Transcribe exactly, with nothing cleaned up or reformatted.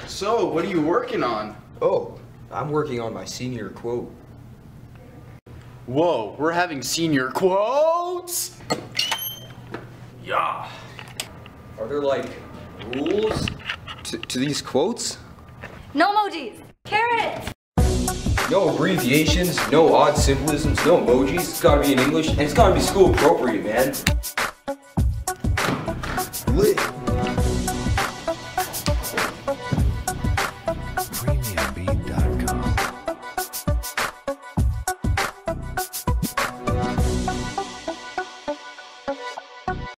So, what are you working on? Oh, I'm working on my senior quote. Whoa, we're having senior quotes? Yeah. Are there like rules to, to these quotes? No emojis. Carrots. No abbreviations, no odd symbolisms, no emojis. It's gotta be in English, and it's gotta be school appropriate, man.